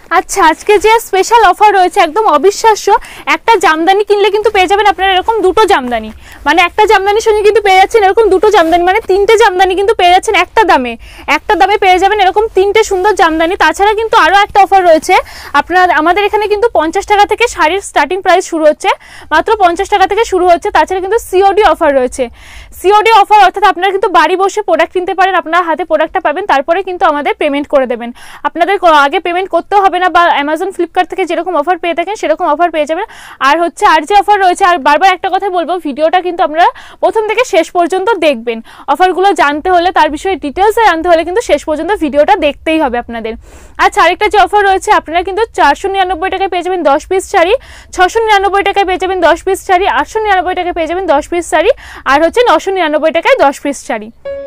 আচ্ছা, আজকে যে স্পেশাল অফার রয়েছে একদম অবিশ্বাস্য। একটা জামদানি কিনলে কিন্তু পেয়ে যাবেন আপনারা এরকম দুটো জামদানি, মানে একটা জামদানির সঙ্গে কিন্তু পেয়ে যাচ্ছেন এরকম দুটো জামদানি, মানে তিনটে জামদানি কিন্তু পেয়ে যাচ্ছেন একটা দামে পেয়ে যাবেন এরকম তিনটে সুন্দর জামদানি। তাছাড়া কিন্তু আরও একটা অফার রয়েছে আপনার আমাদের এখানে কিন্তু 50 টাকা থেকে শাড়ির স্টার্টিং প্রাইস শুরু হচ্ছে, মাত্র 50 টাকা থেকে শুরু হচ্ছে। তাছাড়া কিন্তু সিওডি অফার রয়েছে। সিওডি অফার অর্থাৎ আপনারা কিন্তু বাড়ি বসে প্রোডাক্ট কিনতে পারেন, আপনার হাতে প্রোডাক্টটা পাবেন, তারপরে কিন্তু আমাদের পেমেন্ট করে দেবেন। আপনাদের আগে পেমেন্ট করতে হবে না, বা অ্যামাজন ফ্লিপকার্ট থেকে যেরকম অফার পেয়ে থাকেন সেরকম অফার পেয়ে যাবেন। আর হচ্ছে আর যে অফার রয়েছে, আর বারবার একটা কথা বলবো, ভিডিওটা কিন্তু আপনারা প্রথম থেকে শেষ পর্যন্ত দেখবেন। অফারগুলো জানতে হলে, তার বিষয়ে ডিটেলসে জানতে হলে কিন্তু শেষ পর্যন্ত ভিডিওটা দেখতেই হবে আপনাদের। আচ্ছা, আরেকটা যে অফার রয়েছে, আপনারা কিন্তু 499 টাকায় পেয়ে যাবেন 10 পিস শাড়ি, 699 টাকায় পেয়ে যাবেন 10 পিস শাড়ি, 899 টাকায় পেয়ে যাবেন 10 পিস শাড়ি, আর হচ্ছে 999 টাকায় 10 পিস শাড়ি।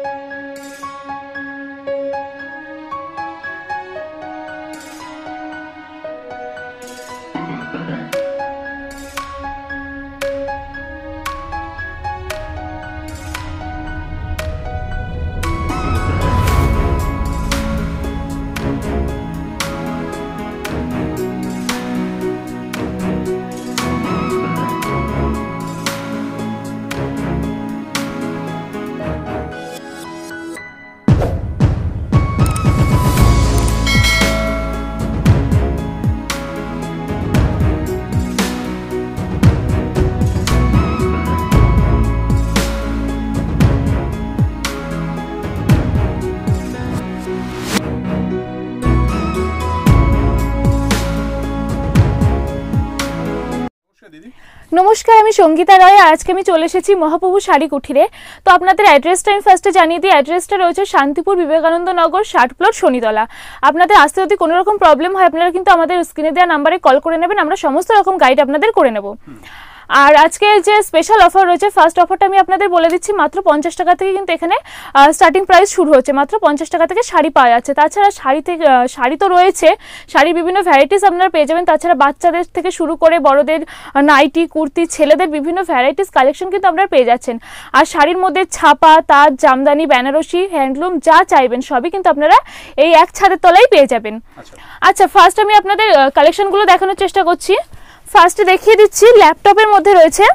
নমস্কার, আমি সঙ্গীতা রায়। আজকে আমি চলে এসেছি মহাপ্রভু শাড়ি কুঠিরে। তো আপনাদের অ্যাড্রেসটা আমি ফার্স্টে জানিয়ে দিই। অ্যাড্রেসটা রয়েছে শান্তিপুর বিবেকানন্দ নগর 60 প্লট শনিতলা। আপনাদের আসতে যদি কোনো রকম প্রবলেম হয় আপনারা কিন্তু আমাদের স্ক্রিনে দেওয়া নাম্বারে কল করে নেবেন, আমরা সমস্ত রকম গাইড আপনাদের করে নেব। আর আজকে যে স্পেশাল অফার রয়েছে, ফার্স্ট অফারটা আমি আপনাদের বলে দিচ্ছি, মাত্র 50 টাকা থেকে কিন্তু এখানে স্টার্টিং প্রাইস শুরু হচ্ছে, মাত্র 50 টাকা থেকে শাড়ি পাওয়া যাচ্ছে। তাছাড়া শাড়ি তো রয়েছে, শাড়ির বিভিন্ন ভ্যারাইটিস আপনারা পেয়ে যাবেন। তাছাড়া বাচ্চাদের থেকে শুরু করে বড়দের নাইটি, কুর্তি, ছেলেদের বিভিন্ন ভ্যারাইটিস কালেকশন কিন্তু আপনারা পেয়ে যাচ্ছেন। আর শাড়ির মধ্যে ছাপা, তাঁত, জামদানি, বেনারসি, হ্যান্ডলুম যা চাইবেন সবই কিন্তু আপনারা এই এক ছাদের তলায় পেয়ে যাবেন। আচ্ছা, ফার্স্ট আমি আপনাদের কালেকশনগুলো দেখানোর চেষ্টা করছি। ফার্স্টে দেখিয়ে দিচ্ছি, ল্যাপটপের মধ্যে রয়েছে,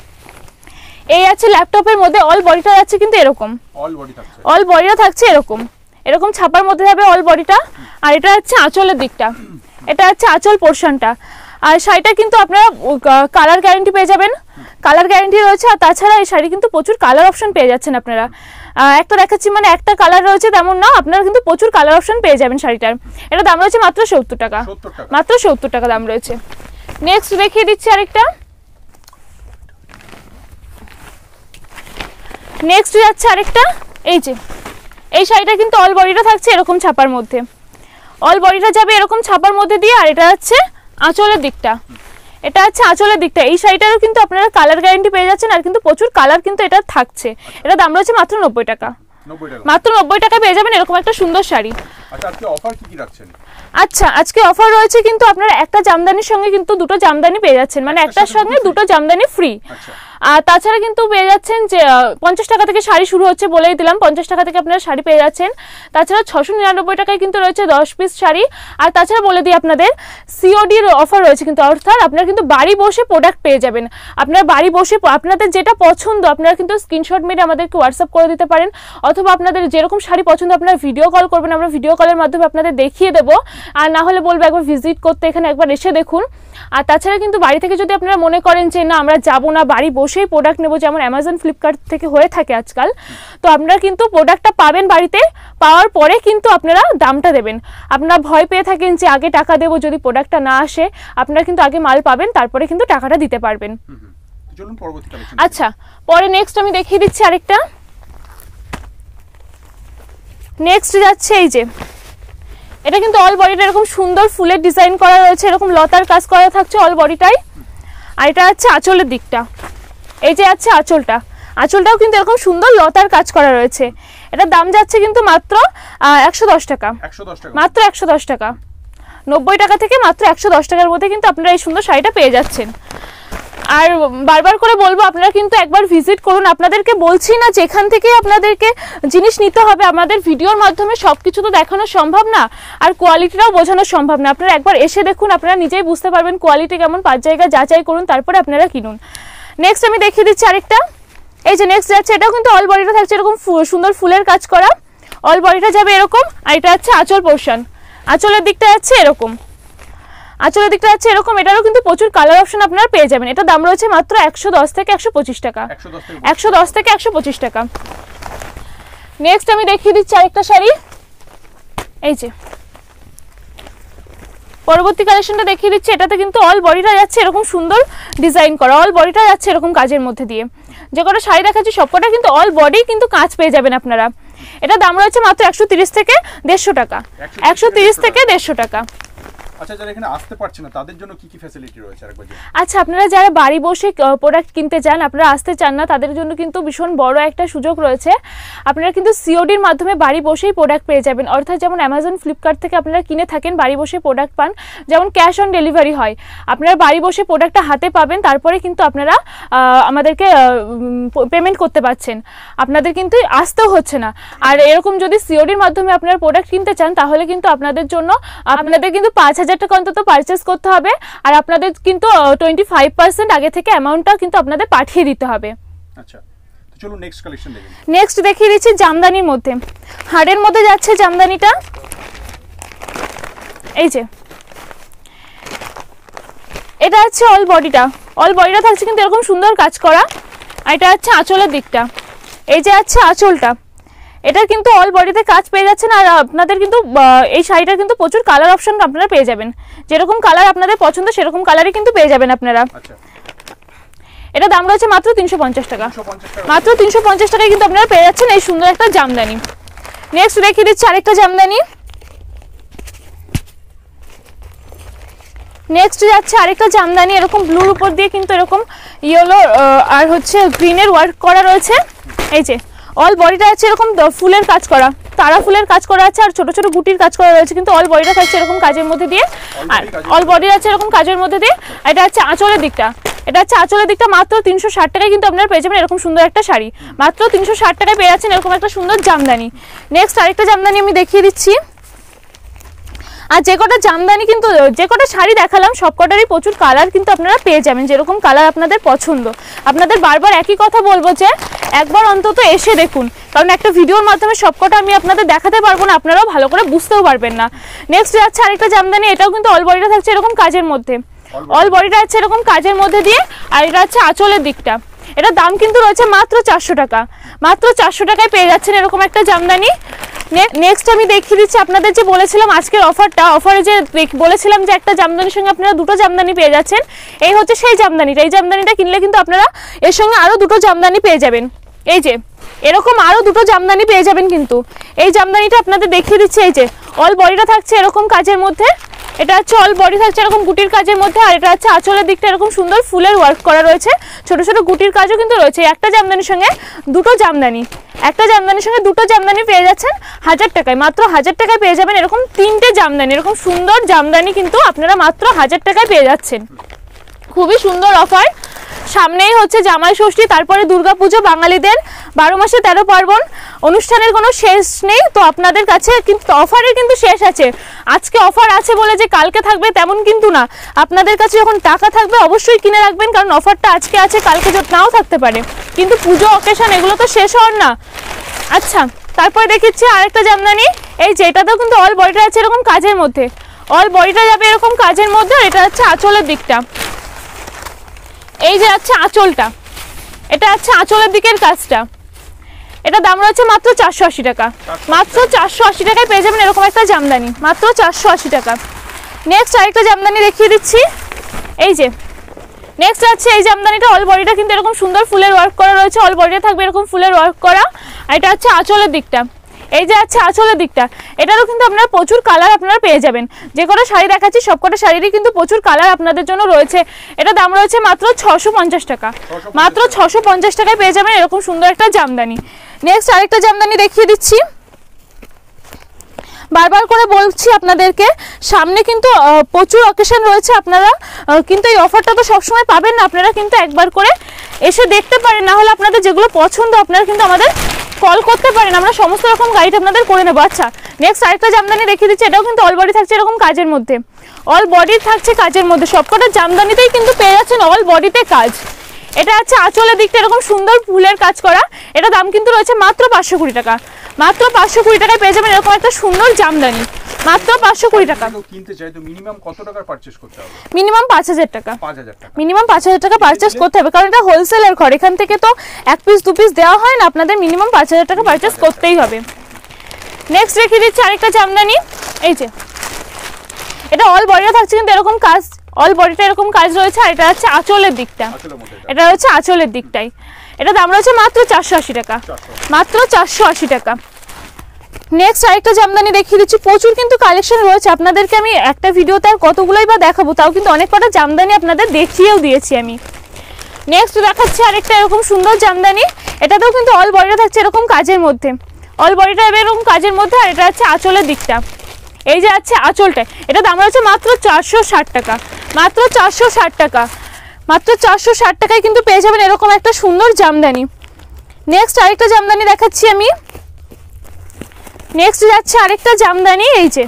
এই আছে ল্যাপটপের মধ্যে অল বডিটা যাচ্ছে কিন্তু এরকম, অল বডিটা থাকছে এরকম এরকম ছাপার মধ্যে যাবে অল বডিটা। আর এটা হচ্ছে আঁচলের দিকটা, এটা হচ্ছে আঁচল পোর্শনটা। আর শাড়িটা কিন্তু আপনারা কালার গ্যারান্টি পেয়ে যাবেন, কালার গ্যারান্টি রয়েছে। আর তাছাড়া এই শাড়ি কিন্তু প্রচুর কালার অপশন পেয়ে যাচ্ছেন আপনারা। একটা দেখাচ্ছি, মানে একটা কালার রয়েছে তেমন না, আপনারা কিন্তু প্রচুর কালার অপশন পেয়ে যাবেন শাড়িটার। এটা দাম রয়েছে মাত্র 70 টাকা, মাত্র 70 টাকা দাম রয়েছে। নেক্সট দেখিয়ে দিচ্ছি আরেকটা, নেক্সট যাচ্ছে আরেকটা, এই যে এই শাড়িটা কিন্তু অল বডিটা থাকছে এরকম ছাপার মধ্যে, অল বডিটা যাবে এরকম ছাপার মধ্যে দিয়ে। আর এটা হচ্ছে আঁচলের দিকটা, এটা হচ্ছে আঁচলের দিকটা। এই শাড়িটারও কিন্তু আপনারা কালার গ্যারান্টি পেয়ে যাচ্ছেন, আর কিন্তু প্রচুর কালার কিন্তু এটা থাকছে। এটা দাম রয়েছে মাত্র 90 টাকা, মাত্র 90 টাকা পেয়ে যাবেন এরকম একটা সুন্দর শাড়ি। আচ্ছা, আজকে অফার রয়েছে কিন্তু আপনারা একটা জামদানির সঙ্গে কিন্তু দুটো জামদানি পেয়ে যাচ্ছেন, মানে একটার সঙ্গে দুটো জামদানি ফ্রি। আর তাছাড়া কিন্তু পেয়ে যাচ্ছেন যে 50 টাকা থেকে শাড়ি শুরু হচ্ছে, বলেই দিলাম 50 টাকা থেকে আপনারা শাড়ি পেয়ে যাচ্ছেন। তাছাড়া 699 টাকায় কিন্তু রয়েছে 10 পিস শাড়ি। আর তাছাড়া বলে দিই আপনাদের সিওডির অফার রয়েছে কিন্তু, অর্থাৎ আপনারা কিন্তু বাড়ি বসে প্রোডাক্ট পেয়ে যাবেন। আপনারা বাড়ি বসে আপনাদের যেটা পছন্দ আপনারা কিন্তু স্ক্রিনশট মেরে আমাদেরকে হোয়াটসঅ্যাপ করে দিতে পারেন, অথবা আপনাদের যেরকম শাড়ি পছন্দ আপনারা ভিডিও কল করবেন, আমরা ভিডিও কলের মাধ্যমে আপনাদের দেখিয়ে দেবো। আর না হলে বলবো একবার ভিজিট করতে, এখানে একবার এসে দেখুন। আর তাছাড়া কিন্তু বাড়ি থেকে যদি আপনারা মনে করেন যে না আমরা যাবো না, বাড়ি বসেই প্রোডাক্ট নেবো, যেমন অ্যামাজন ফ্লিপকার্ট থেকে হয়ে থাকে আজকাল, তো আপনারা কিন্তু প্রোডাক্টটা পাবেন বাড়িতে, পাওয়ার পরে কিন্তু আপনারা দামটা দেবেন। আপনারা ভয় পেয়ে থাকেন যে আগে টাকা দেবো, যদি প্রোডাক্টটা না আসে, আপনারা কিন্তু আগে মাল পাবেন, তারপরে কিন্তু টাকাটা দিতে পারবেন। আচ্ছা, পরে নেক্সট আমি দেখিয়ে দিচ্ছি আরেকটা। নেক্সট যাচ্ছে এই যে, এটা কিন্তু অল বডিটা এরকম সুন্দর ফুলের ডিজাইন করা রয়েছে, এরকম লতার কাজ করা থাকছে অল বডিটাই। আর এটা হচ্ছে আঁচলের দিকটা, এই যে আছে আঁচলটা, আঁচলটাও কিন্তু এরকম সুন্দর লতার কাজ করা রয়েছে। এটার দাম যাচ্ছে কিন্তু মাত্র 110 টাকা, মাত্র 110 টাকা, 90 টাকা থেকে মাত্র 110 টাকার মধ্যে কিন্তু আপনারা এই সুন্দর শাড়িটা পেয়ে যাচ্ছেন। আর বারবার করে বলবো আপনারা কিন্তু একবার ভিজিট করুন। আপনাদেরকে বলছি না যেখান থেকে আপনাদেরকে জিনিস নিতে হবে, আমাদের ভিডিওর মাধ্যমে সব কিছু তো দেখানো সম্ভব না, আর কোয়ালিটিটাও বোঝানো সম্ভব না। আপনারা একবার এসে দেখুন, আপনারা নিজেই বুঝতে পারবেন কোয়ালিটি কেমন। 5 জায়গা যাচাই করুন, তারপরে আপনারা কিনুন। নেক্সট আমি দেখিয়ে দিচ্ছি আরেকটা। এই যে নেক্সট যাচ্ছে, এটাও কিন্তু অল বডিটা থাকছে এরকম সুন্দর ফুলের কাজ করা, অল বডিটা যাবে এরকম। আর এটা হচ্ছে আঁচল পোর্শন, আঁচলের দিকটা যাচ্ছে এরকম, আঁচলের দিকটা যাচ্ছে এরকম। এটারও কিন্তু প্রচুর কালার অপশন আপনারা পেয়ে যাবেন। এটা দাম রয়েছে মাত্র 110 থেকে 125 টাকা, 110 থেকে 125 টাকা। নেক্সট আমি দেখিয়ে দিচ্ছি আরেকটা শাড়ি। এই যে পরবর্তী কালেকশনটা দেখিয়ে দিচ্ছি। এটাতে কিন্তু অল বডিটা যাচ্ছে এরকম সুন্দর ডিজাইন করা, অল বডিটা যাচ্ছে এরকম কাজের মধ্যে দিয়ে। যে কটা শাড়ি দেখাচ্ছি সবকটা কিন্তু অল বডি কিন্তু কাজ পেয়ে যাবেন আপনারা। এটা দাম রয়েছে মাত্র 130 থেকে 150 টাকা, 130 থেকে 150 টাকা। আচ্ছা, যারা এখানে আসতে পারছে না তাদের জন্য কি কি ফ্যাসিলিটি রয়েছে আরেকবার? আচ্ছা, আপনারা যারা বাড়ি বসে প্রোডাক্ট কিনতে চান, আপনারা আসতে চান না, তাদের জন্য কিন্তু ভীষণ বড় একটা সুযোগ রয়েছে। আপনারা কিন্তু সিওডির মাধ্যমে বাড়ি বসেই প্রোডাক্ট পেয়ে যাবেন। অর্থাৎ যেমন অ্যামাজন, ফ্লিপকার্ট থেকে আপনারা কিনে থাকেন, বাড়ি বসে প্রোডাক্ট পান, যেমন ক্যাশ অন ডেলিভারি হয়। আপনারা বাড়ি বসে প্রোডাক্টটা হাতে পাবেন, তারপরে কিন্তু আপনারা আমাদেরকে পেমেন্ট করতে পারছেন, আপনাদের কিন্তু আসতেও হচ্ছে না। আর এরকম যদি সিওডির মাধ্যমে আপনারা প্রোডাক্ট কিনতে চান, তাহলে কিন্তু আপনাদের জন্য আপনাদের কিন্তু 5000 টাকা অন্তত পারচেস করতে হবে। আর আপনাদের কিন্তু 25% আগে থেকে অ্যামাউন্টটা কিন্তু আপনাদের পাঠিয়ে দিতে হবে। আচ্ছা, তো চলুন নেক্সট কালেকশন দেখি। নেক্সট দেখিয়ে দিচ্ছি জামদানির মধ্যে, হাড়ের মধ্যে যাচ্ছে জামদানিটা। এই যে এটা হচ্ছে অল বডিটা, অল বডিটা থাকছে কিন্তু এরকম সুন্দর কাজ করা। আর এটা হচ্ছে আঁচলের দিকটা, এই যে আছে আঁচলটা, এটা কিন্তু অল বডিতে কাজ পেয়ে যাচ্ছেন। আর আপনাদের কিন্তু এই শাড়িটার কিন্তু প্রচুর কালার অপশন আপনারা পেয়ে যাবেন, যেরকম কালার আপনাদের পছন্দ সেরকম কালারই কিন্তু পেয়ে যাবেন আপনারা। এটা দাম রয়েছে মাত্র 350 টাকা, মাত্র 350 টাকায় কিন্তু আপনারা পেয়ে যাচ্ছেন এই সুন্দর একটা জামদানি। নেক্সট দেখিয়ে দিচ্ছি আরেকটা জামদানি। নেক্সট যাচ্ছে আরেকটা জামদানি, এরকম ব্লুর উপর দিয়ে কিন্তু এরকম ইয়েলো আর হচ্ছে গ্রিনের ওয়ার্ক করা রয়েছে। এই যে অল বডিটা আছে এরকম ফুলের কাজ করা, তারা ফুলের কাজ করা আছে, আর ছোট ছোট গুটির কাজ করা রয়েছে, কিন্তু অল বডিটা থাকছে এরকম কাজের মধ্যে দিয়ে। আর অল বডি আছে এরকম কাজের মধ্যে দিয়ে। এটা হচ্ছে আঁচলের দিকটা, এটা হচ্ছে আঁচলের দিকটা। মাত্র 360 টাকায় কিন্তু আপনারা পেয়ে যাবেন এরকম সুন্দর একটা শাড়ি, মাত্র 360 টাকায় পেয়ে যাচ্ছেন এরকম একটা সুন্দর জামদানি। নেক্সট আরেকটা জামদানি আমি দেখিয়ে দিচ্ছি। আর যে কটা জামদানি কিন্তু যে কটা শাড়ি দেখালাম সব কটারই প্রচুর কালার কিন্তু আপনারা পেয়ে যাবেন, যেরকম কালার আপনাদের পছন্দ। আপনাদের বারবার একই কথা বলবো যে একবার অন্তত এসে দেখুন, কারণ একটা ভিডিওর মাধ্যমে সবকটা আমি আপনাদের দেখাতে পারবো না, আপনারাও ভালো করে বুঝতেও পারবেন না। নেক্সট যাচ্ছে আরেকটা জামদানি, এটাও কিন্তু অল বডিটা থাকছে এরকম কাজের মধ্যে, অল বডিটা আছে এরকম কাজের মধ্যে দিয়ে। আর এটা হচ্ছে আঁচলের দিকটা, এটা দাম কিন্তু রয়েছে মাত্র 400 টাকা, মাত্র 400 টাকায় পেয়ে যাচ্ছেন এরকম একটা জামদানি। নেক্সট আমি দেখিয়ে দিচ্ছি আপনাদের যে বলেছিলাম আজকের অফারটা, অফারে যে বলেছিলাম যে একটা জামদানির সঙ্গে আপনারা দুটো জামদানি পেয়ে যাচ্ছেন, এই হচ্ছে সেই জামদানিটা। এই জামদানিটা কিনলে কিন্তু আপনারা এর সঙ্গে আরও দুটো জামদানি পেয়ে যাবেন। এই যে এরকম আরও দুটো জামদানি পেয়ে যাবেন কিন্তু। এই জামদানিটা আপনাদের দেখিয়ে দিচ্ছে, এই যে অল বডিটা থাকছে এরকম কাজের মধ্যে, এটা হচ্ছে অল বডি থাকছে এরকম গুটির কাজের মধ্যে। আর এটা হচ্ছে আঁচলের দিকটা এরকম সুন্দর ফুলের ওয়ার্ক করা রয়েছে, ছোট ছোট গুটির কাজও কিন্তু রয়েছে। একটা জামদানির সঙ্গে দুটো জামদানি, একটা জামদানির সঙ্গে দুটো জামদানি পেয়ে যাচ্ছেন 1000 টাকায়, মাত্র 1000 টাকায় পেয়ে যাবেন এরকম 3টে জামদানি। এরকম সুন্দর জামদানি কিন্তু আপনারা মাত্র 1000 টাকায় পেয়ে যাচ্ছেন। খুবই সুন্দর অফার। সামনেই হচ্ছে জামাই ষষ্ঠী, তারপরে দুর্গাপুজো, বাঙালিদের 12 মাসে 13 পার্বণ, অনুষ্ঠানের কোনো শেষ নেই। তো আপনাদের কাছে কিন্তু অফারের কিন্তু শেষ আছে। আজকে অফার আছে বলে যে কালকে থাকবে তেমন কিন্তু না, আপনাদের কাছে যখন টাকা থাকবে অবশ্যই কিনে রাখবেন, কারণ অফারটা আজকে আছে কালকে নাও থাকতে পারে, কিন্তু পুজো অকেশন এগুলো তো শেষ হওয়ার না। আচ্ছা, তারপরে দেখিচ্ছি আরেকটা জামদানি। এই যে এটাতেও কিন্তু অল বডিটা আছে এরকম কাজের মধ্যে, অল বডিটা যাবে এরকম কাজের মধ্যে। আর এটা হচ্ছে আঁচলের দিকটা, এই যে আছে আঁচলটা, এটা আছে আঁচলের দিকের কাজটা। এটা দাম রয়েছে মাত্র 480 টাকা, মাত্র 480 টাকায় পেয়ে যাবেন এরকম একটা জামদানি, মাত্র 480 টাকা। নেক্সট আরেকটা জামদানি দেখিয়ে দিচ্ছি। এই যে নেক্সট আছে এই জামদানিটা, অল বডিটা কিন্তু এরকম সুন্দর ফুলের ওয়ার্ক করা রয়েছে, অল বডিটা থাকবে এরকম ফুলের ওয়ার্ক করা। আর এটা হচ্ছে আঁচলের দিকটা, এই যে আছে আঁচলের দিকটা। এটারও কিন্তু আপনারা প্রচুর কালার আপনারা পেয়ে যাবেন, যে কটা শাড়ি দেখাচ্ছি সব কটা শাড়িরই কিন্তু প্রচুর কালার আপনাদের জন্য রয়েছে। এটা দাম রয়েছে মাত্র 650 টাকা, মাত্র 650 টাকায় পেয়ে যাবেন এরকম সুন্দর একটা জামদানি। নেক্সট আরেকটা জামদানি দেখিয়ে দিচ্ছি। বারবার করে বলছি আপনাদেরকে, সামনে কিন্তু প্রচুর অকেশন রয়েছে, আপনারা কিন্তু এই অফারটা তো সবসময় পাবেন না, আপনারা কিন্তু একবার করে এসে দেখতে পারেন, না হলে আপনাদের যেগুলো পছন্দ আপনারা কিন্তু আমাদের কল করতে পারেন, আমরা সমস্ত রকম গাইড আপনাদের করে নেবো। আচ্ছা, নেক্সট আরেকটা জামদানি দেখিয়ে দিচ্ছি, এটাও কিন্তু অল বডি থাকছে এরকম কাজের মধ্যে, অল বডি থাকছে কাজের মধ্যে, সবকটা জামদানিতেই কিন্তু পেয়ে যাচ্ছেন অল বডিতে কাজ। এটা আছে আঁচলের দিকটা এরকম সুন্দর ফুলের কাজ করা, এটা দাম কিন্তু রয়েছে মাত্র 520 টাকা, মাত্র 520 টাকায় পেয়ে যাবেন এরকম একটা সুন্দর জামদানি, মাত্র 520 টাকা। কিনতে চাই তো মিনিমাম কত টাকার পারচেজ করতে হবে? মিনিমাম 5000 টাকা, 5000 টাকা, মিনিমাম 5000 টাকা পারচেজ করতে হবে, কারণ এটা হোলসেলের ঘর, এখান থেকে তো এক পিস দু পিস দেওয়া হয় না, আপনাদের মিনিমাম 5000 টাকা পারচেজ করতেই হবে। নেক্সট রেখে দিচ্ছি আরেকটা জামদানি, এই যে এটা অল বডিটা থাকছে কিন্তু এরকম কাজ, অল বডিটা এরকম কাজ রয়েছে, আর এটা হচ্ছে আঁচলের দিকটা, এটা হচ্ছে আঁচলের দিকটাই, এটা দাম রয়েছে মাত্র 480 টাকা, মাত্র 480 টাকা। নেক্সট আরেকটা জামদানি দেখিয়ে দিচ্ছি, প্রচুর কিন্তু কালেকশন রয়েছে, আপনাদেরকে আমি একটা ভিডিওতে আর কতগুলোই বা দেখাবো, তাও কিন্তু অনেক কটা জামদানি আপনাদের দেখিয়েও দিয়েছি আমি। নেক্সট দেখাচ্ছি আরেকটা এরকম সুন্দর জামদানি, এটাতেও কিন্তু অল বডিটা থাকছে এরকম কাজের মধ্যে, অল বডিটা এরকম কাজের মধ্যে, আর এটা হচ্ছে আঁচলের দিকটা, এই যে আছে আঁচলটা, এটা দাম রয়েছে মাত্র 460 টাকা, মাত্র 460 টাকা, মাত্র 460 টাকায় কিন্তু পেয়ে যাবেন এরকম একটা সুন্দর জামদানি। নেক্সট আরেকটা জামদানি দেখাচ্ছি আমি, নেক্সট যাচ্ছে আরেকটা জামদানি, এই যে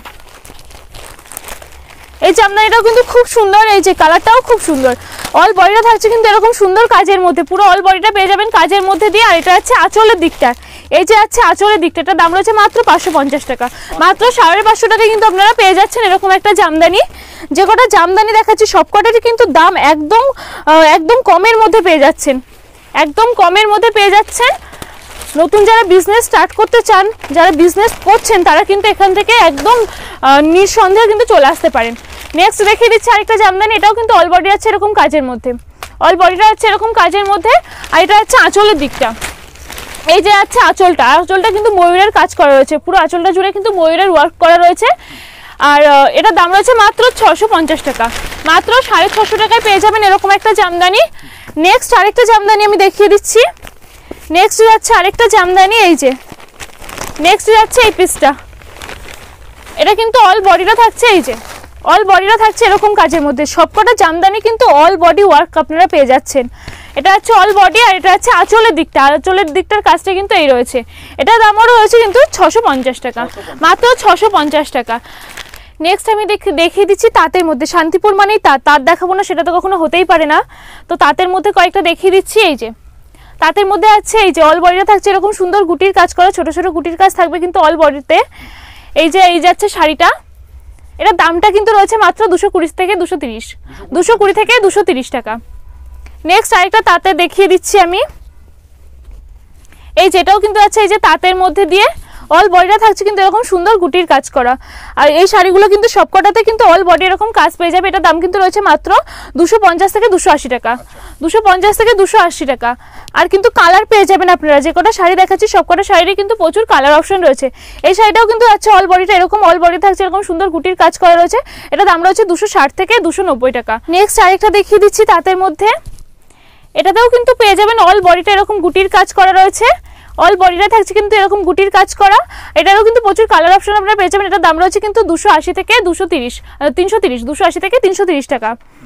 এই জামদানিটাও কিন্তু খুব সুন্দর, এই যে কালারটাও খুব সুন্দর, অল বডিটা থাকছে কিন্তু এরকম সুন্দর কাজের মধ্যে, পুরো অল বডিটা পেয়ে যাবেন কাজের মধ্যে দিয়ে, আর এটা হচ্ছে আঁচলের দিকটা, এই যে আছে আঁচলের দিকটা, এটার দাম রয়েছে মাত্র 550 টাকা, মাত্র 550 টাকায় কিন্তু আপনারা পেয়ে যাচ্ছেন এরকম একটা জামদানি। যে কটা জামদানি দেখাচ্ছি সবকটারই কিন্তু দাম একদম একদম কমের মধ্যে পেয়ে যাচ্ছেন, একদম কমের মধ্যে পেয়ে যাচ্ছেন। নতুন যারা বিজনেস স্টার্ট করতে চান, যারা বিজনেস করছেন, তারা কিন্তু এখান থেকে একদম নিঃসন্দেহে কিন্তু চলে আসতে পারেন। নেক্সট দেখিয়ে দিচ্ছি আরেকটা জামদানি, এটাও কিন্তু অল বডি আছে এরকম কাজের মধ্যে, অল বডিটা আছে এরকম কাজের মধ্যে, আর এটা হচ্ছে আঁচলের দিকটা, এই যে আছে আঁচলটা, আঁচলটা কিন্তু ময়ূরের কাজ করা রয়েছে, পুরো আঁচলটা জুড়ে কিন্তু ময়ূরের ওয়ার্ক করা রয়েছে, আর এটার দাম রয়েছে মাত্র 650 টাকা, মাত্র 650 টাকায় পেয়ে যাবেন এরকম একটা জামদানি। নেক্সট আরেকটা জামদানি আমি দেখিয়ে দিচ্ছি, নেক্সট যাচ্ছে আরেকটা জামদানি, এই যে নেক্সট যাচ্ছে এই পিসটা, এটা কিন্তু অল বডিটা থাকছে, এই যে অল বডিটা থাকছে এরকম কাজের মধ্যে, সবকটা জামদানি কিন্তু অল বডি ওয়ার্ক আপনারা পেয়ে যাচ্ছেন, এটা হচ্ছে অল বডি, আর এটা হচ্ছে আঁচলের দিকটা, আঁচলের দিকটার কাজটা কিন্তু এই রয়েছে, এটার দামও রয়েছে কিন্তু 650 টাকা, মাত্র 650 টাকা। নেক্সট আমি দেখিয়ে দিচ্ছি তাঁতের মধ্যে, শান্তিপুর মানেই তাঁত দেখাবো না সেটা তো কখনো হতেই পারে না, তো তাঁতের মধ্যে কয়েকটা দেখিয়ে দিচ্ছি। এই যে তাঁতের মধ্যে আছে, এই যে অল বডিটা থাকছে এরকম সুন্দর গুটির কাজ করা, ছোট ছোট গুটির কাজ থাকবে কিন্তু অল বডিতে, এই যে এই যাচ্ছে শাড়িটা, এটা দামটা কিন্তু রয়েছে মাত্র 220 থেকে 230, 220 থেকে 230 টাকা। নেক্সট আরেকটা তাঁতের দেখিয়ে দিচ্ছি আমি, এই যেটাও কিন্তু আছে এই যে তাঁতের মধ্যে দিয়ে অল বডিটা থাকছে কিন্তু এরকম সুন্দর গুটির কাজ করা, আর এই শাড়িগুলো কিন্তু সবকটাতে কিন্তু অল বডি এরকম কাজ পেয়ে যাবে, এটার দাম কিন্তু রয়েছে মাত্র 250 থেকে 280 টাকা, 250 থেকে 280 টাকা। আর কিন্তু কালার পেয়ে যাবেন আপনারা, যে কটা শাড়ি দেখাচ্ছি সবকটা শাড়িরই কিন্তু প্রচুর কালার অপশন রয়েছে, এই শাড়িটাও কিন্তু আছে অল বডিটা এরকম অল বডি থাকছে এরকম সুন্দর গুটির কাজ করা রয়েছে, এটা দাম রয়েছে 260 থেকে 290 টাকা। নেক্সট আরেকটা দেখিয়ে দিচ্ছি তাঁতের মধ্যে, এটাতেও কিন্তু পেয়ে যাবেন অল বডিটা এরকম গুটির কাজ করা রয়েছে, অল বডিটা থাকছে কিন্তু এরকম গুটির কাজ করা, এটারও কিন্তু প্রচুর কালার অপশন আপনারা পেয়ে যাবেন, এটার দাম রয়েছে কিন্তু 280 থেকে 230, 280 থেকে 330 টাকা।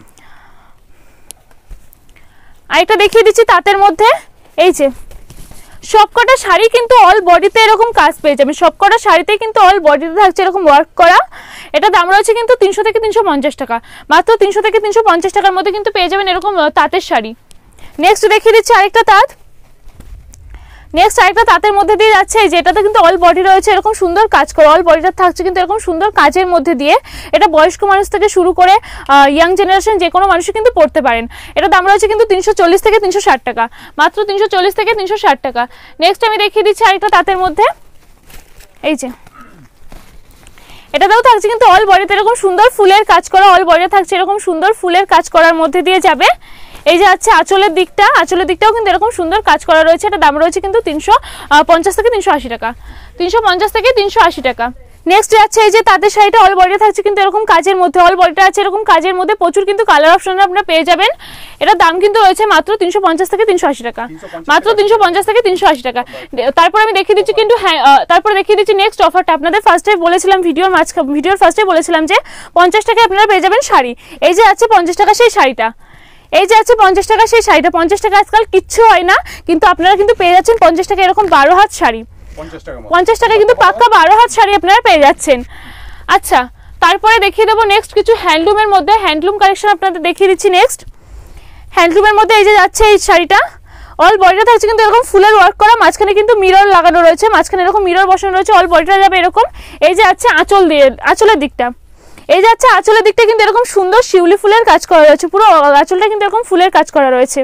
আরেকটা দেখিয়ে দিচ্ছি তাঁতের মধ্যে, এই যে সবকটা শাড়ি কিন্তু অল বডিতে এরকম কাজ পেয়ে যাবেন, সবকটা শাড়িতে কিন্তু অল বডিতে থাকছে এরকম ওয়ার্ক করা, এটা দাম রয়েছে কিন্তু 300 থেকে 350 টাকা, মাত্র 300 থেকে 350 টাকার মধ্যে কিন্তু পেয়ে যাবেন এরকম তাঁতের শাড়ি। নেক্সট দেখিয়ে দিচ্ছি আরেকটা তাঁত, নেক্সট আরেকটা তাঁতের মধ্যে দিয়ে যাচ্ছে, এই যে এটাতে কিন্তু অল বডি রয়েছে এরকম সুন্দর কাজ করা, অল বডিটা থাকছে কিন্তু এরকম সুন্দর কাজের মধ্যে দিয়ে, এটা বয়স্ক মানুষ থেকে শুরু করে ইয়াং জেনারেশন যে কোনো মানুষই কিন্তু পড়তে পারেন, এটা দাম রয়েছে কিন্তু 340 থেকে 360 টাকা, মাত্র 340 থেকে 360 টাকা। নেক্সট আমি দেখিয়ে দিচ্ছি আরেকটা তাঁতের মধ্যে, এই যে এটাতেও থাকছে কিন্তু অল বডিতে এরকম সুন্দর ফুলের কাজ করা, অল বডিতে থাকছে এরকম সুন্দর ফুলের কাজ করার মধ্যে দিয়ে যাবে, এই যে আছে আঁচলের দিকটা, আঁচলের দিকটাও কিন্তু এরকম সুন্দর কাজ করা রয়েছে, এটা দাম রয়েছে কিন্তু 350 থেকে 380 টাকা, 350 থেকে 380 টাকা। নেক্সট যাচ্ছে এই যে তাঁতের শাড়িটা অল বডিটা থাকছে কিন্তু এরকম কাজের মধ্যে, অল বডিটা আছে এরকম কাজের মধ্যে, প্রচুর কিন্তু কালার অপশন আপনারা পেয়ে যাবেন। এটার দাম কিন্তু রয়েছে মাত্র 350 থেকে 380 টাকা, মাত্র 350 থেকে 380 টাকা। তারপর আমি দেখিয়ে দিচ্ছি কিন্তু তারপর দেখিয়ে দিচ্ছি নেক্সট অফারটা। আপনাদের ফার্স্টে বলেছিলাম ভিডিওর ফার্স্টে বলেছিলাম যে 50 টাকায় আপনারা পেয়ে যাবেন শাড়ি। এই যে আছে 50 টাকা সেই শাড়িটা, এই যে আছে 50 টাকা সেই শাড়িটা। 50 টাকা আজকাল কিচ্ছু হয় না, কিন্তু আপনারা কিন্তু পেয়ে যাচ্ছেন 50 টাকা এরকম 12 হাত শাড়ি। 50 টাকা কিন্তু পাক্কা 12 হাত শাড়ি আপনারা পেয়ে যাচ্ছেন। আচ্ছা, তারপরে দেখিয়ে দেবো নেক্সট কিছু হ্যান্ডলুমের মধ্যে, হ্যান্ডলুম কালেকশন আপনাদের দেখিয়ে দিচ্ছি নেক্সট। হ্যান্ডলুমের মধ্যে এই যে যাচ্ছে এই শাড়িটা, অল বডিটা থাকছে কিন্তু এরকম ফুলের ওয়ার্ক করা, মাঝখানে কিন্তু মিরর লাগানো রয়েছে, মাঝখানে এরকম মিরর বসানো রয়েছে, অল বডিটা যাবে এরকম। এই যে আছে আঁচল দিয়ে, আঁচলের দিকটা, এই যে আছে আঁচলের দিকটা কিন্তু এরকম সুন্দর শিউলি ফুলের কাজ করা রয়েছে, পুরো আঁচলটা কিন্তু এরকম ফুলের কাজ করা রয়েছে।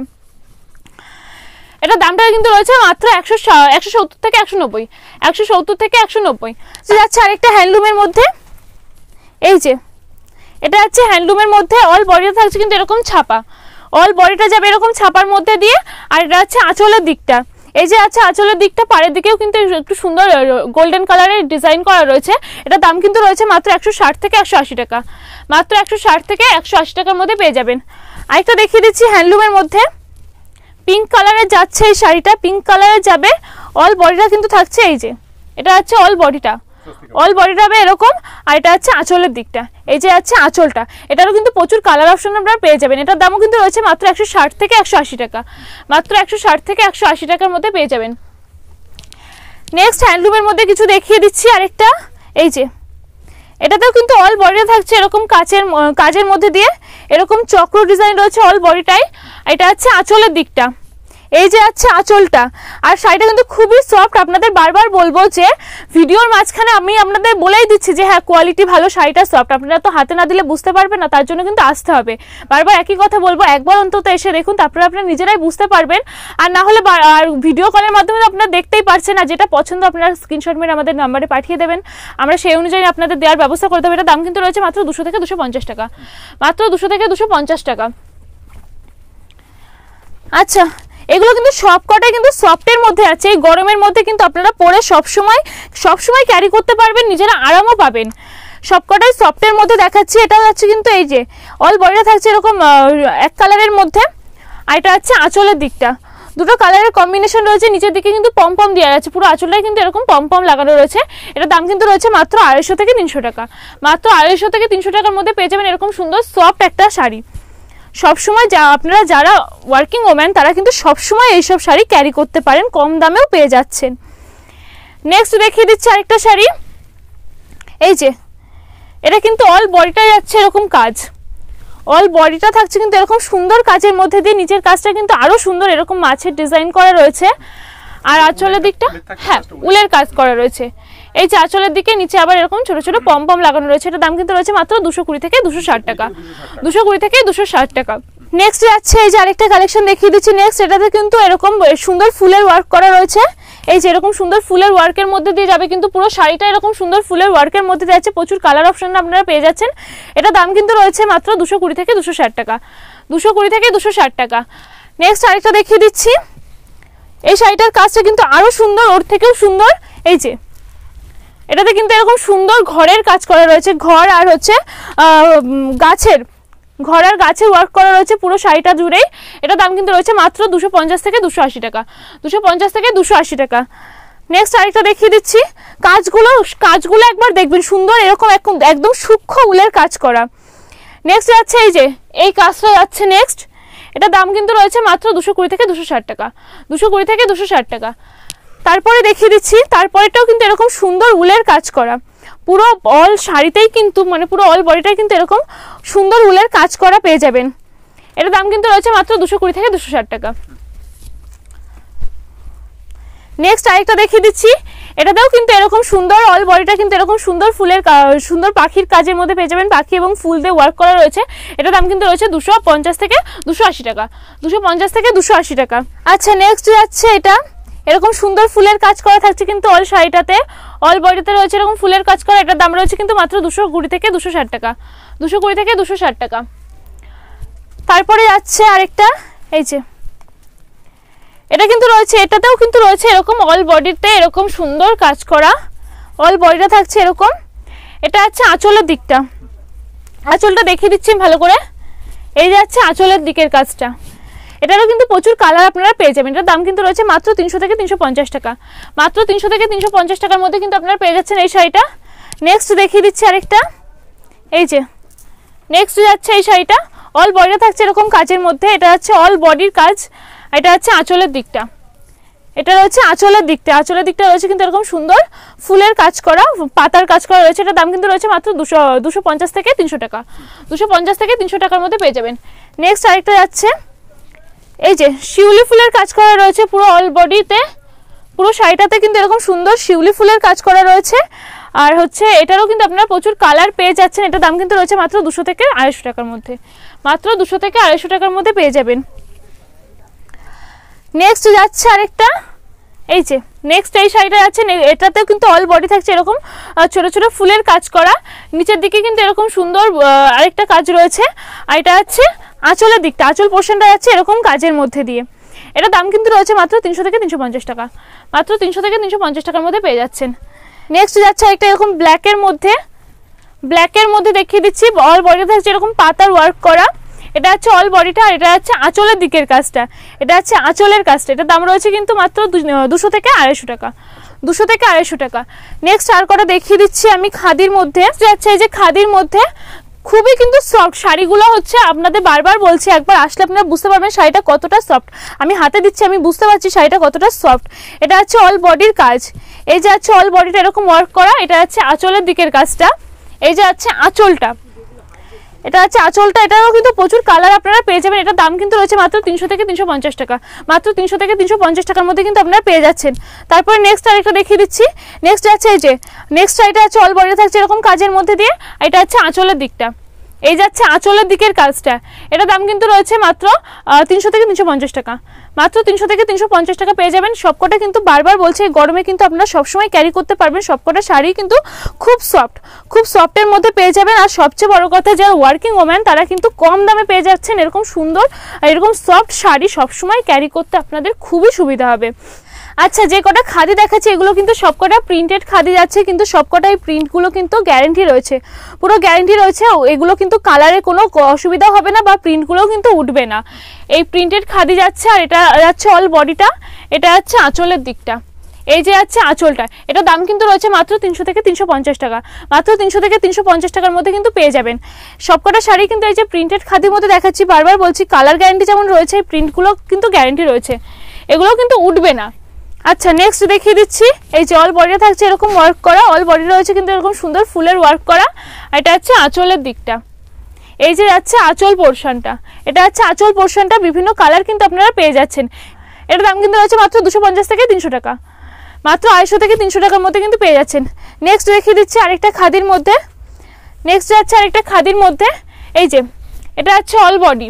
এটা দামটা কিন্তু রয়েছে মাত্র 170 থেকে 190, 170 থেকে 190। যাচ্ছে আরেকটা হ্যান্ডলুমের মধ্যে, এই যে এটা হচ্ছে হ্যান্ডলুমের মধ্যে, অল বডিটা থাকছে কিন্তু এরকম ছাপা, অল বডিটা যাবে এরকম ছাপার মধ্যে দিয়ে। আর এটা হচ্ছে আঁচলের দিকটা, এই যে আছে আঁচলের দিকটা, পাড়ের দিকেও কিন্তু একটু সুন্দর গোল্ডেন কালারের ডিজাইন করা রয়েছে। এটা দাম কিন্তু রয়েছে মাত্র 160 থেকে 180 টাকা, মাত্র 160 থেকে 180 টাকার মধ্যে পেয়ে যাবেন। আরেকটা দেখিয়ে দিচ্ছি হ্যান্ডলুমের মধ্যে, পিঙ্ক কালারের যাচ্ছে এই শাড়িটা, পিঙ্ক কালারের যাবে, অল বডিটা কিন্তু থাকছে এই যে, এটা হচ্ছে অল বডিটা, অল বডিটা হবে এরকম। আর এটা হচ্ছে আঁচলের দিকটা, এই যে আছে আঁচলটা, এটারও কিন্তু প্রচুর কালার অপশন আপনারা পেয়ে যাবেন। এটার দামও কিন্তু রয়েছে মাত্র 160 থেকে 180 টাকা, মাত্র 160 থেকে 180 টাকার মধ্যে পেয়ে যাবেন। নেক্সট হ্যান্ডলুমের মধ্যে কিছু দেখিয়ে দিচ্ছি আরেকটা, এই যে এটাতেও কিন্তু অল বডিটা থাকছে এরকম কাজের মধ্যে দিয়ে এরকম চক্র ডিজাইন রয়েছে অল বডিটাই। এটা হচ্ছে আঁচলের দিকটা, এই যে আছে আঁচলটা। আর শাড়িটা কিন্তু খুবই সফট, আপনাদের বারবার বলবো যে ভিডিওর মাঝখানে আমি আপনাদের বলেই দিচ্ছি যে হ্যাঁ কোয়ালিটি ভালো, শাড়িটা সফট, আপনারা তো হাতে না দিলে বুঝতে পারবেন না, তার জন্য কিন্তু আসতে হবে। বারবার একই কথা বলবো, একবার অন্তত এসে দেখুন, তারপরে আপনারা নিজেরাই বুঝতে পারবেন। আর না হলে আর ভিডিও কলের মাধ্যমে আপনারা দেখতেই পারছেন না, যেটা পছন্দ আপনারা স্ক্রিনশট মেরে আমাদের নাম্বারে পাঠিয়ে দেবেন, আমরা সেই অনুযায়ী আপনাদের দেওয়ার ব্যবস্থা করে দেবো। এটার দাম কিন্তু রয়েছে মাত্র 200 থেকে 250 টাকা, মাত্র 200 থেকে 250 টাকা। আচ্ছা, এগুলো কিন্তু সবকটাই কিন্তু সফটের মধ্যে আছে, এই গরমের মধ্যে কিন্তু আপনারা পরে সবসময় ক্যারি করতে পারবেন, নিজেরা আরামও পাবেন। সবকটাই সফটের মধ্যে দেখাচ্ছি। এটাও যাচ্ছে কিন্তু এই যে অল বডিটা থাকছে এরকম এক কালারের মধ্যে। আর এটা হচ্ছে আঁচলের দিকটা, দুটো কালারের কম্বিনেশন রয়েছে, নিচের দিকে কিন্তু পম দেওয়া আছে, পুরো আঁচলটাই কিন্তু এরকম পম লাগানো রয়েছে। এটার দাম কিন্তু রয়েছে মাত্র 250 থেকে 300 টাকা, মাত্র 250 থেকে 300 টাকার মধ্যে পেয়ে যাবেন এরকম সুন্দর সফট একটা শাড়ি। সবসময় আপনারা যারা ওয়ার্কিং ওম্যান তারা কিন্তু সবসময় এইসব শাড়ি ক্যারি করতে পারেন, কম দামেও পেয়ে যাচ্ছেন। নেক্সট দেখিয়ে দিচ্ছি আরেকটা শাড়ি, এই যে এটা কিন্তু অল বডিটাই যাচ্ছে এরকম কাজ, অল বডিটা থাকছে কিন্তু এরকম সুন্দর কাজের মধ্যে দিয়ে, নিচের কাজটা কিন্তু আরো সুন্দর এরকম মাছের ডিজাইন করা রয়েছে। আর আঁচলের দিকটা হ্যাঁ উলের কাজ করা রয়েছে, এই যে আঁচলের দিকে নিচে আবার এরকম ছোট ছোট পম লাগানো রয়েছে। এটার দাম কিন্তু রয়েছে মাত্র 220 থেকে 260 টাকা, 220 থেকে 260 টাকা। নেক্সট যাচ্ছে এই যে আরেকটা কালেকশন দেখিয়ে দিচ্ছি। নেক্সট এটাতে কিন্তু এরকম সুন্দর ফুলের ওয়ার্ক করা রয়েছে, এই যে এরকম সুন্দর ফুলের ওয়ার্কের মধ্যে দিয়ে যাবে, কিন্তু পুরো শাড়িটা এরকম সুন্দর ফুলের ওয়ার্কের মধ্যে যাচ্ছে, প্রচুর কালার অপশন আপনারা পেয়ে যাচ্ছেন। এটা দাম কিন্তু রয়েছে মাত্র 220 থেকে 260 টাকা, 220 থেকে 260 টাকা। নেক্সট আরেকটা দেখিয়ে দিচ্ছি, এই শাড়িটার কাজটা কিন্তু আরো সুন্দর, ওর থেকেও সুন্দর। এই যে এটাতে কিন্তু এরকম সুন্দর ঘরের কাজ করা রয়েছে, ঘর আর হচ্ছে গাছের ওয়ার্ক করা রয়েছে পুরো শাড়িটা জুড়েই। এটা দাম কিন্তু রয়েছে মাত্র 250 থেকে 280 টাকা, 250 থেকে 280 টাকা। নেক্সট আরেকটা দেখিয়ে দিচ্ছি, কাজগুলো একবার দেখবেন, সুন্দর এরকম একদম সূক্ষ্ম উলের কাজ করা। নেক্সট যাচ্ছে এই যে এই কাজটা যাচ্ছে নেক্সট, এটা দাম কিন্তু রয়েছে মাত্র 220 থেকে 260 টাকা, 220 থেকে 260 টাকা। তারপরে দেখিয়ে দিচ্ছি, তারপরেটাও কিন্তু এরকম সুন্দর উলের কাজ করা, পুরো অল শাড়িতেই কিন্তু মানে পুরো অল বডিটাই কিন্তু এরকম সুন্দর উলের কাজ করা পেয়ে যাবেন। এটার দাম কিন্তু রয়েছে মাত্র 220 থেকে 260 টাকা। নেক্সট আরেকটা দেখিয়ে দিচ্ছি, এটাতেও কিন্তু এরকম সুন্দর অল বডিটা কিন্তু এরকম সুন্দর সুন্দর পাখির কাজের মধ্যে পেয়ে যাবেন, পাখি এবং ফুল দিয়ে ওয়ার্ক করা রয়েছে। এটার দাম কিন্তু রয়েছে 250 থেকে 280 টাকা, 250 থেকে 280 টাকা। আচ্ছা, নেক্সট যাচ্ছে এটা এরকম সুন্দর ফুলের কাজ করা থাকছে কিন্তু অল শাড়িটাতে, অল বডিতে রয়েছে এরকম ফুলের কাজ করা। এটার দাম রয়েছে কিন্তু মাত্র 220 থেকে 260 টাকা, 220 থেকে 260 টাকা। তারপরে যাচ্ছে আরেকটা, এই যে এটা কিন্তু রয়েছে, এটাতেও কিন্তু রয়েছে এরকম অল বডিতে এরকম সুন্দর কাজ করা, অল বডিটা থাকছে এরকম এটা আছে আঁচলের দিকটা, আঁচলটা দেখিয়ে দিচ্ছি ভালো করে। এই যে আছে আঁচলের দিকের কাজটা, এটারও কিন্তু প্রচুর কালার আপনারা পেয়ে যাবেন। এটার দাম কিন্তু রয়েছে মাত্র 300 থেকে 350 টাকা, মাত্র 300 থেকে 350 টাকার মধ্যে কিন্তু আপনারা পেয়ে যাচ্ছেন এই শাড়িটা। নেক্সট দেখিয়ে দিচ্ছি আরেকটা, এই যে নেক্সট যাচ্ছে এই শাড়িটা, অল বডিটা থাকছে এরকম কাজের মধ্যে, এটা হচ্ছে অল বডির কাজ। এটা হচ্ছে আঁচলের দিকটা, এটা রয়েছে আঁচলের দিকটা, আঁচলের দিকটা রয়েছে কিন্তু এরকম সুন্দর ফুলের কাজ করা, পাতার কাজ করা রয়েছে। এটার দাম কিন্তু রয়েছে মাত্র 250 থেকে 300 টাকা, 250 থেকে 300 টাকার মধ্যে পেয়ে যাবেন। নেক্সট আরেকটা যাচ্ছে, এই যে শিউলি ফুলের কাজ করা রয়েছে পুরো অল বডিতে, পুরো শাড়িটাতে কিন্তু এরকম সুন্দর শিউলি ফুলের কাজ করা রয়েছে। আর হচ্ছে এটারও কিন্তু আপনারা প্রচুর কালার পেয়ে যাচ্ছেন। এটার দাম কিন্তু রয়েছে মাত্র 200 থেকে 250 টাকার মধ্যে, মাত্র 200 থেকে 250 টাকার মধ্যে পেয়ে যাবেন। নেক্সট যাচ্ছে আরেকটা, এই যে নেক্সট এই শাড়িটা যাচ্ছে, এটাতেও কিন্তু অল বডি থাকছে এরকম ছোট ছোট ফুলের কাজ করা, নিচের দিকে কিন্তু এরকম সুন্দর আরেকটা কাজ রয়েছে। আর এটা হচ্ছে আঁচলের দিকটা, আঁচল পোর্শনটা যাচ্ছে এরকম কাজের মধ্যে দিয়ে। এটা দাম কিন্তু রয়েছে মাত্র 300 থেকে 350 টাকা, মাত্র 300 থেকে 350 টাকার মধ্যে পেয়ে যাচ্ছেন। নেক্সট যাচ্ছে একটা এরকম ব্ল্যাকের মধ্যে, ব্ল্যাকের মধ্যে দেখিয়ে দিচ্ছি, অল বডি থাকছে এরকম পাতার ওয়ার্ক করা। এটা হচ্ছে অল বডিটা, এটা হচ্ছে আঁচলের দিকের কাজটা, এটা হচ্ছে আঁচলের কাজটা। এটার দাম রয়েছে কিন্তু মাত্র 200 থেকে 250 টাকা, 200 থেকে 250 টাকা। নেক্সট আর কটা দেখিয়ে দিচ্ছি আমি খাদির মধ্যে যাচ্ছে, এই যে খাদির মধ্যে খুবই কিন্তু সফট শাড়িগুলো হচ্ছে, আপনাদের বারবার বলছি একবার আসলে আপনারা বুঝতে পারবেন শাড়িটা কতটা সফট। আমি হাতে দিচ্ছি, আমি বুঝতে পারছি শাড়িটা কতটা সফট। এটা হচ্ছে অল বডির কাজ, এই যে আছে অল বডিটা এরকম ওয়ার্ক করা। এটা হচ্ছে আঁচলের দিকের কাজটা, এই যে আছে আঁচলটা, এটা হচ্ছে আঁচলটা। এটারও কিন্তু প্রচুর কালার আপনারা পেয়ে যাবেন। এটার দাম কিন্তু রয়েছে মাত্র 300 থেকে 350 টাকা, মাত্র 300 থেকে 350 টাকার মধ্যে কিন্তু আপনারা পেয়ে যাচ্ছেন। তারপরে নেক্সট আরেকটা দেখিয়ে দিচ্ছি, নেক্সট আছে এই যে নেক্সট এটা হচ্ছে অল বডি থাকছে এরকম কাজের মধ্যে দিয়ে। এটা হচ্ছে আঁচলের দিকটা, এই যাচ্ছে আঁচলের দিকের কাজটা। এটার দাম কিন্তু রয়েছে মাত্র 300 থেকে 350 টাকা, মাত্র 300 থেকে 350 টাকা পেয়ে যাবেন। সবকটা কিন্তু বারবার বলছে গরমে কিন্তু আপনারা সবসময় ক্যারি করতে পারবেন। সবকটা শাড়ি কিন্তু খুব সফট, খুব সফটের মধ্যে পেয়ে যাবেন। আর সবচেয়ে বড় কথা, যারা ওয়ার্কিং ওম্যান তারা কিন্তু কম দামে পেয়ে যাচ্ছেন এরকম সুন্দর এরকম সফট শাড়ি। সবসময় ক্যারি করতে আপনাদের খুবই সুবিধা হবে। আচ্ছা, যে কটা খাদি দেখাচ্ছে এগুলো কিন্তু সবকটা প্রিন্টেড খাদি যাচ্ছে, কিন্তু সবকটাই প্রিন্টগুলো কিন্তু গ্যারেন্টি রয়েছে, পুরো গ্যারেন্টি রয়েছে। এগুলো কিন্তু কালারে কোনো অসুবিধা হবে না বা প্রিন্টগুলোও কিন্তু উঠবে না। এই প্রিন্টেড খাদি যাচ্ছে। আর এটা যাচ্ছে অল বডিটা, এটা যাচ্ছে আঁচলের দিকটা, এই যে আছে আঁচলটা। এটা দাম কিন্তু রয়েছে মাত্র 300 থেকে 350 টাকা, মাত্র 300 থেকে 350 টাকার মধ্যে কিন্তু পেয়ে যাবেন। সবকটা শাড়ি কিন্তু এই যে প্রিন্টেড খাদির মধ্যে দেখাচ্ছি, বারবার বলছি কালার গ্যারেন্টি যেমন রয়েছে, এই প্রিন্টগুলো কিন্তু গ্যারেন্টি রয়েছে, এগুলো কিন্তু উঠবে না। আচ্ছা, নেক্সট দেখিয়ে দিচ্ছি, এই যে অল বডিটা থাকছে এরকম ওয়ার্ক করা, অল বডি রয়েছে কিন্তু এরকম সুন্দর ফুলের ওয়ার্ক করা। এটা হচ্ছে আঁচলের দিকটা, এই যে যাচ্ছে আঁচল পোর্শনটা, এটা হচ্ছে আঁচল পোর্শনটা। বিভিন্ন কালার কিন্তু আপনারা পেয়ে যাচ্ছেন। এটার দাম কিন্তু রয়েছে মাত্র 250 থেকে 300 টাকা, মাত্র 250 থেকে 300 টাকার মধ্যে কিন্তু পেয়ে যাচ্ছেন। নেক্সট দেখিয়ে দিচ্ছি আরেকটা খাদির মধ্যে, নেক্সট যাচ্ছে আরেকটা খাদির মধ্যে, এই যে এটা হচ্ছে অল বডি,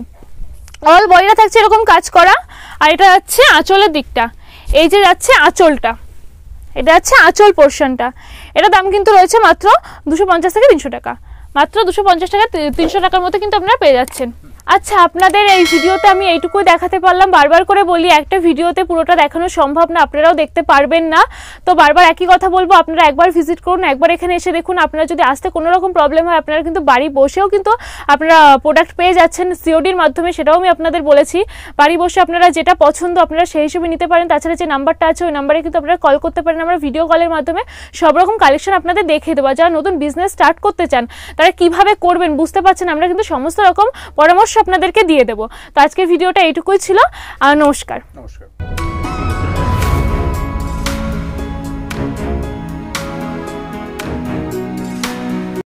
অল বডিটা থাকছে এরকম কাজ করা। আর এটা হচ্ছে আঁচলের দিকটা, এই যে যাচ্ছে আঁচলটা, এটা হচ্ছে আঁচল পোর্শনটা। এটা দাম কিন্তু রয়েছে মাত্র 250 থেকে 300 টাকা, মাত্র 250 টাকা 300 টাকার মধ্যে কিন্তু আপনারা পেয়ে যাচ্ছেন। আচ্ছা, আপনাদের এই ভিডিওতে আমি এইটুকুই দেখাতে পারলাম। বারবার করে বলি একটা ভিডিওতে পুরোটা দেখানো সম্ভব না, আপনারাও দেখতে পারবেন না। তো বারবার একই কথা বলবো, আপনারা একবার ভিজিট করুন, একবার এখানে এসে দেখুন। আপনারা যদি আসতে কোনো রকম প্রবলেম হয়, আপনারা কিন্তু বাড়ি বসেও কিন্তু আপনারা প্রোডাক্ট পেয়ে যাচ্ছেন সিওডির মাধ্যমে, সেটাও আমি আপনাদের বলেছি। বাড়ি বসে আপনারা যেটা পছন্দ আপনারা সেই হিসেবে নিতে পারেন। তাছাড়া যে নাম্বারটা আছে ওই নাম্বারে কিন্তু আপনারা কল করতে পারেন, আমরা ভিডিও কলের মাধ্যমে সব রকম কালেকশন আপনাদের দেখিয়ে দেবো। যারা নতুন বিজনেস স্টার্ট করতে চান তারা কিভাবে করবেন বুঝতে পারছেন, আমরা কিন্তু সমস্ত রকম পরামর্শ আপনাদেরকে দিয়ে দেবো। তো আজকের ভিডিওটা এইটুকুই ছিল। নমস্কার। নমস্কার।